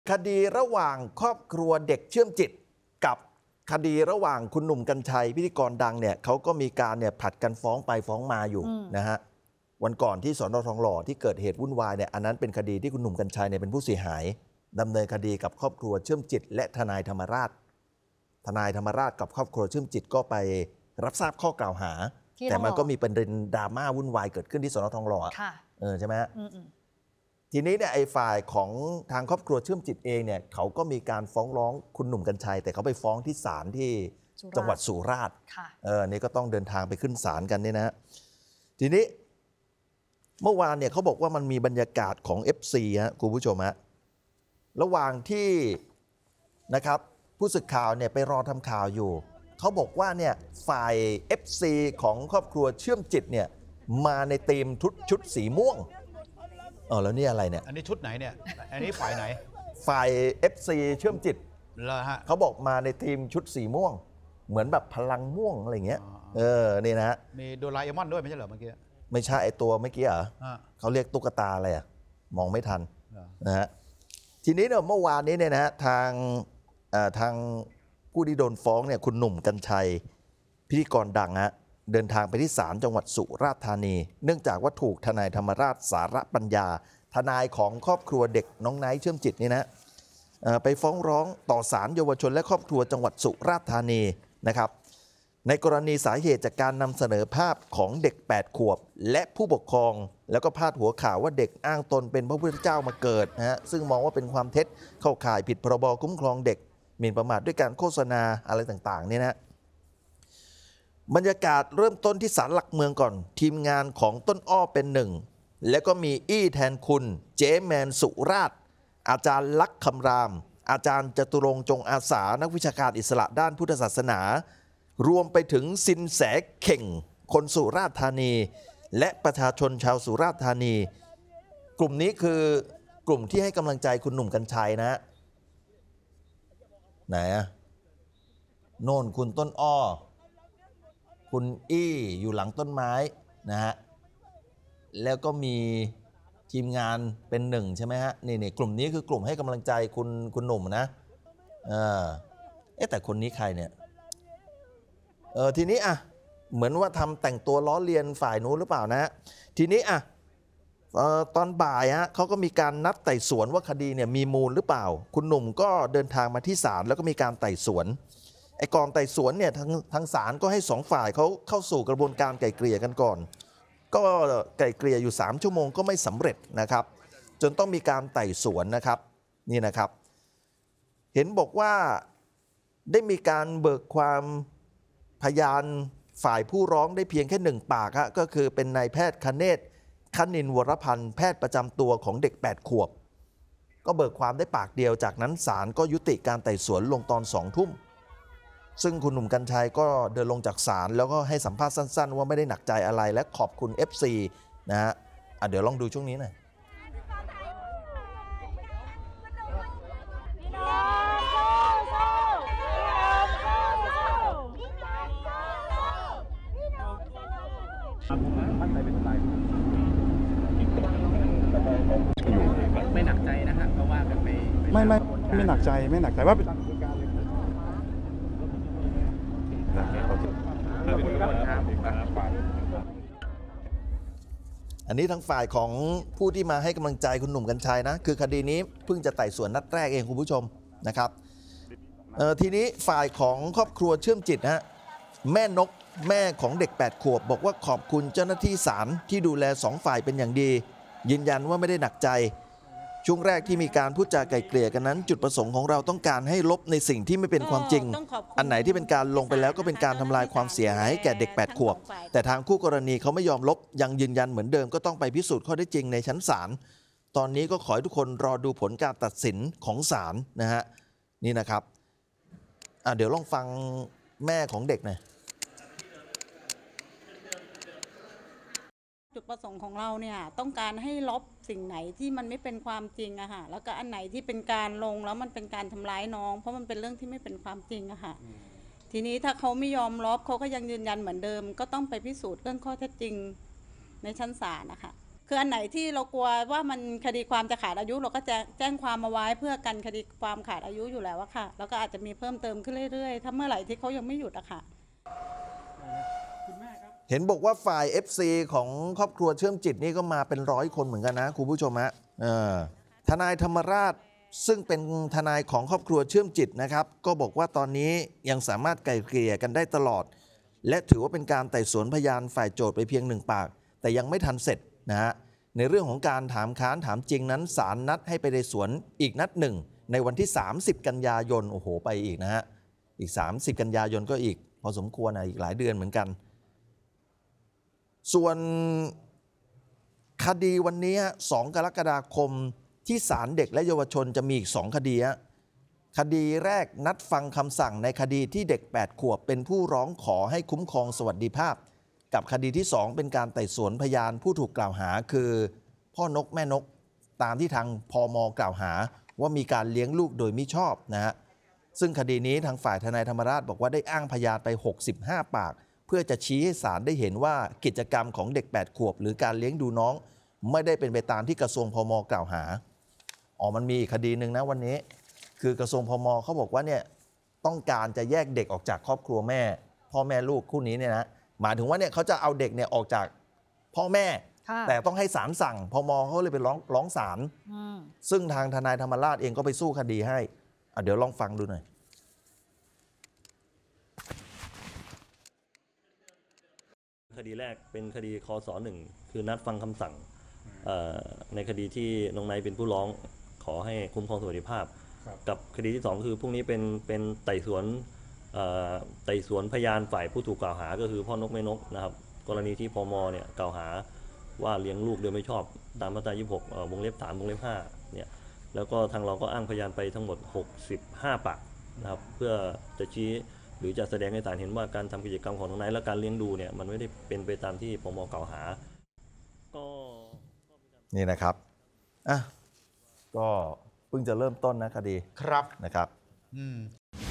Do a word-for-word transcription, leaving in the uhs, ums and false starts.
คดีระหว่างครอบครัวเด็กเชื่อมจิตกับคดีระหว่างคุณหนุ่มกรรชัยพิธีกรดังเนี่ยเขาก็มีการเนี่ยผลัดกันฟ้องไปฟ้องมาอยู่นะฮะวันก่อนที่สน.ทองหล่อที่เกิดเหตุวุ่นวายเนี่ยอันนั้นเป็นคดีที่คุณหนุ่มกรรชัยเนี่ยเป็นผู้เสียหายดำเนินคดีกับครอบครัวเชื่อมจิตและทนายธรรมราชทนายธรรมราชกับครอบครัวเชื่อมจิตก็ไปรับทราบข้อกล่าวหาแต่มันก็มีประเด็นดราม่าวุ่นวายเกิดขึ้นที่สน.ทองหล่อเออใช่ไหมทีนี้เนี่ยไอ้ฝ่ายของทางครอบครัวเชื่อมจิตเองเนี่ยเขาก็มีการฟ้องร้องคุณหนุ่มกรรชัยแต่เขาไปฟ้องที่ศาลที่จังหวัดสุราษฎร์เออนี่ก็ต้องเดินทางไปขึ้นศาลกันนี่นะทีนี้เมื่อวานเนี่ยเขาบอกว่ามันมีบรรยากาศของ เอฟ ซี ฮะคุณผู้ชมฮะระหว่างที่นะครับผู้สื่อข่าวเนี่ยไปรอทำข่าวอยู่เขาบอกว่าเนี่ยฝ่าย เอฟ ซี ของครอบครัวเชื่อมจิตเนี่ยมาในธีมชุดชุดสีม่วงอ๋อแล้วนี่อะไรเนี่ยอันนี้ชุดไหนเนี่ยอันนี้ฝ่ายไหนฝ่าย เอฟ ซี เชื่อมจิตเหรอฮะเขาบอกมาในทีมชุดสีม่วงเหมือนแบบพลังม่วงอะไรเงี้ยเออนี่นะมีโดราเอมอนด้วยไม่ใช่เหรอเมื่อกี้ไม่ใช่ไอตัวเมื่อกี้เหรอเขาเรียกตุ๊กตาอะไรอ่ะมองไม่ทันนะฮะทีนี้เนี่ยเมื่อวานนี้เนี่ยนะฮะทางทางผู้ที่โดนฟ้องเนี่ยคุณหนุ่มกรรชัยพิธีกรดังฮะเดินทางไปที่ศาลจังหวัดสุราษฎร์ธานีเนื่องจากว่าถูกทนายธรรมราชสารปัญญาทนายของครอบครัวเด็กน้องไนท์เชื่อมจิตนี่นะไปฟ้องร้องต่อศาลเยาวชนและครอบครัวจังหวัดสุราษฎร์ธานีนะครับในกรณีสาเหตุจากการนำเสนอภาพของเด็กแปดขวบและผู้ปกครองแล้วก็พาดหัวข่าวว่าเด็กอ้างตนเป็นพระพุทธเจ้ามาเกิดนะฮะซึ่งมองว่าเป็นความเท็จเข้าข่ายผิดพรบคุ้มครองเด็กหมิ่นประมาทด้วยการโฆษณาอะไรต่างๆเนี่ยนะบรรยากาศเริ่มต้นที่ศาลหลักเมืองก่อนทีมงานของต้นอ้อเป็นหนึ่งแล้วก็มีอี้แทนคุณเจแมนสุราษฎร์อาจารย์ลักษณ์คำรามอาจารย์จตุรงค์จงอาสานักวิชาการอิสระด้านพุทธศาสนารวมไปถึงสินแสเข่งคนสุราษฎร์ธานีและประชาชนชาวสุราษฎร์ธานีกลุ่มนี้คือกลุ่มที่ให้กำลังใจคุณหนุ่มกรรชัยนะไหนอะโน่นคุณต้นอ้อคุณอี้อยู่หลังต้นไม้นะฮะแล้วก็มีทีมงานเป็นหนึ่งใช่ไหมฮะนี่นี่กลุ่มนี้คือกลุ่มให้กำลังใจคุณคุณหนุ่มนะเออเอ๊ะแต่คนนี้ใครเนี่ยเออทีนี้อ่ะเหมือนว่าทำแต่งตัวล้อเลียนฝ่ายนู้นหรือเปล่านะทีนี้อ่ะเอ่อตอนบ่ายฮะเขาก็มีการนัดไต่สวนว่าคดีเนี่ยมีมูลหรือเปล่าคุณหนุ่มก็เดินทางมาที่ศาลแล้วก็มีการไต่สวนไอ้ก่อนไต่สวนเนี่ยทางทางศาลก็ให้สองฝ่ายเขาเข้าสู่กระบวนการไกล่เกลี่ยกันก่อนก็ไกล่เกลี่ยอยู่สามชั่วโมงก็ไม่สำเร็จนะครับจนต้องมีการไต่สวนนะครับนี่นะครับเห็นบอกว่าได้มีการเบิกความพยานฝ่ายผู้ร้องได้เพียงแค่หนึ่งปากฮะก็คือเป็นนายแพทย์คเนศคณินวรพันธ์แพทย์ประจำตัวของเด็กแปดขวบก็เบิกความได้ปากเดียวจากนั้นศาลก็ยุติการไต่สวนลงตอนสองทุ่มซึ่งคุณหนุ่มกรรชัยก็เดินลงจากศาลแล้วก็ให้สัมภาษณ์สั้นๆว่าไม่ได้หนักใจอะไรและขอบคุณ เอฟ ซี นะฮะอ่ะเดี๋ยวลองดูช่วงนี้หน่อยไม่หนักใจนะฮะเพราะว่ากันไปไม่ไม่ไม่หนักใจไม่หนักใจว่าเป็นอันนี้ทั้งฝ่ายของผู้ที่มาให้กำลังใจคุณหนุ่มกรรชัยนะคือคดีนี้เพิ่งจะไต่สวนนัดแรกเองคุณผู้ชมนะครับทีนี้ฝ่ายของครอบครัวเชื่อมจิตนะฮะแม่นกแม่ของเด็กแปดขวบบอกว่าขอบคุณเจ้าหน้าที่ศาลที่ดูแลสองฝ่ายเป็นอย่างดียืนยันว่าไม่ได้หนักใจช่วงแรกที่มีการพูดจาไกล่เกลี่ยกันนั้นจุดประสงค์ของเราต้องการให้ลบในสิ่งที่ไม่เป็นความจริงอันไหนที่เป็นการลงไปแล้วก็เป็นการทำลายความเสียหายให้แก่เด็กแปดขวบแต่ทางคู่กรณีเขาไม่ยอมลบยังยืนยันเหมือนเดิมก็ต้องไปพิสูจน์ข้อเท็จจริงในชั้นศาลตอนนี้ก็ขอให้ทุกคนรอดูผลการตัดสินของศาลนะฮะนี่นะครับอ่ะเดี๋ยวลองฟังแม่ของเด็กหน่อยจุดประสงค์ของเราเนี่ยต้องการให้ลบสิ่งไหนที่มันไม่เป็นความจริงอะค่ะแล้วก็อันไหนที่เป็นการลงแล้วมันเป็นการทำร้ายน้องเพราะมันเป็นเรื่องที่ไม่เป็นความจริงอะค่ะทีนี้ถ้าเขาไม่ยอมลบเขาก็ยังยืนยันเหมือนเดิมก็ต้องไปพิสูจน์เรื่องข้อเท็จจริงในชั้นศาลนะคะคืออันไหนที่เรากลัวว่ามันคดีความจะขาดอายุเราก็แจ้งแจ้งความมาไว้เพื่อกันคดีความขาดอายุอยู่แล้วอะค่ะแล้วก็อาจจะมีเพิ่มเติมขึ้นเรื่อยๆถ้าเมื่อไหร่ที่เขายังไม่หยุดอะค่ะเห็นบอกว่าฝ่าย เอฟ ซี ของครอบครัวเชื่อมจิตนี่ก็มาเป็นร้อยคนเหมือนกันนะคุณผู้ชมฮะเออทนายธรรมราชซึ่งเป็นทนายของครอบครัวเชื่อมจิตนะครับก็บอกว่าตอนนี้ยังสามารถไกล่เกลี่ยกันได้ตลอด และถือว่าเป็นการไต่สวนพยานฝ่ายโจทย์ไปเพียงหนึ่งปากแต่ยังไม่ทันเสร็จนะฮะในเรื่องของการถามค้านถามจริงนั้นศาลนัดให้ไปไต่สวนอีกนัดหนึ่งในวันที่สามสิบกันยายนโอ้โหไปอีกนะฮะอีกสามสิบกันยายนก็อีกพอสมควรนะอีกหลายเดือนเหมือนกันส่วนคดีวันนี้สองกรกฎาคมที่ศาลเด็กและเยาวชนจะมีอีกสองคดีคดีแรกนัดฟังคำสั่งในคดีที่เด็กแปดขวบเป็นผู้ร้องขอให้คุ้มครองสวัสดิภาพกับคดีที่สองเป็นการไต่สวนพยานผู้ถูกกล่าวหาคือพ่อนกแม่นกตามที่ทางพม.กล่าวหาว่ามีการเลี้ยงลูกโดยมิชอบนะฮะซึ่งคดีนี้ทางฝ่ายทนายธรรมราชบอกว่าได้อ้างพยานไปหกสิบห้าปากเพื่อจะชี้ให้ศาลได้เห็นว่ากิจกรรมของเด็กแปดขวบหรือการเลี้ยงดูน้องไม่ได้เป็นไปตามที่กระทรวงพม.กล่าวหาอ๋อมันมีอีกคดีหนึ่งนะวันนี้คือกระทรวงพม.เขาบอกว่าเนี่ยต้องการจะแยกเด็กออกจากครอบครัวแม่พ่อแม่ลูกคู่นี้เนี่ยนะหมายถึงว่าเนี่ยเขาจะเอาเด็กเนี่ยออกจากพ่อแม่แต่ต้องให้ศาลสั่งพม.เขาเลยไปร้องร้องศาลซึ่งทางทนายธรรมราชเองก็ไปสู้คดีให้อ่ะเดี๋ยวลองฟังดูหน่อยคดีแรกเป็นคดีคศหนึ่งคือนัดฟังคำสั่งในคดีที่น้องไนท์เป็นผู้ร้องขอให้คุ้มครองสวัสดิภาพกับคดีที่สองคือพรุ่งนี้เป็นเป็นไต่สวนไต่สวนพยานฝ่ายผู้ถูกกล่าวหาก็คือพ่อนกแม่นกนะครับกรณีที่พม.เนี่ยกล่าวหาว่าเลี้ยงลูกโดยไม่ชอบตามมาตรายี่สิบหกวงเล็บสามวงเล็บห้าเนี่ยแล้วก็ทางเราก็อ้างพยานไปทั้งหมดหกสิบห้าปากนะครับเพื่อจะชี้หรือจะแสดงให้ศาลเห็นว่าการทำกิจกรรมของน้องไนท์และการเลี้ยงดูเนี่ยมันไม่ได้เป็นไปตามที่พม.กล่าวหาก็นี่นะครับอ่ะก็เพิ่งจะเริ่มต้นนะคดีครับนะครับอืม